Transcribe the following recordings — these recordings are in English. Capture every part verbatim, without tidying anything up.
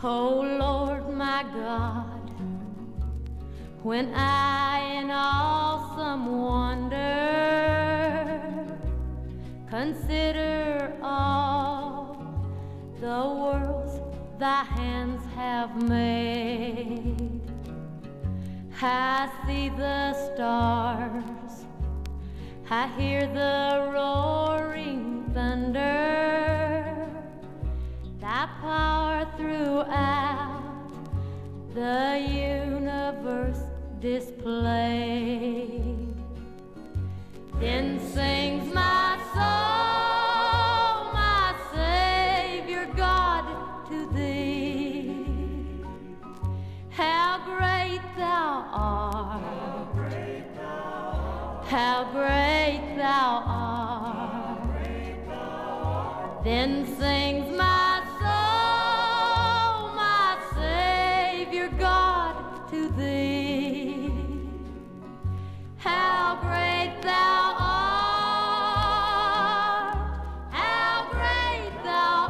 Oh Lord my God, when I in awesome wonder consider all the worlds thy hands have made, I see the stars, I hear the roaring thunder, thy power throughout the universe displayed. Then sings my soul, my Savior God, to thee. How great thou art, how great thou art. Then sings my soul, my Savior God, to thee. How great thou art, how great thou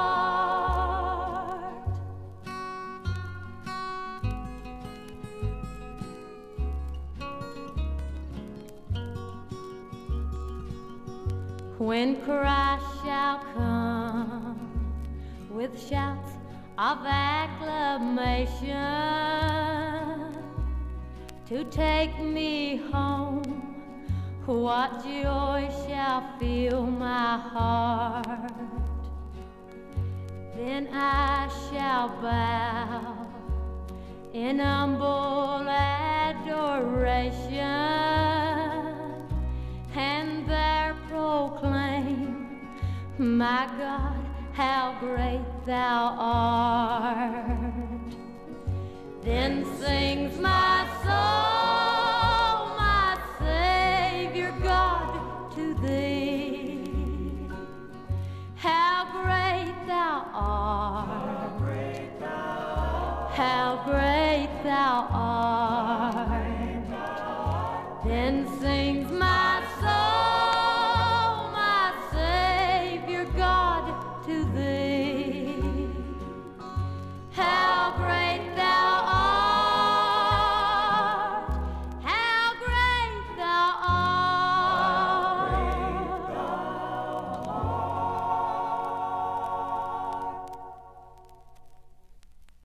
art. When Christ shall come with shouts of acclamation to take me home, what joy shall fill my heart. Then I shall bow in humble adoration and there proclaim, my God, how great thou art. Then sings my soul, my Savior God, to thee. How great thou art, how great thou art.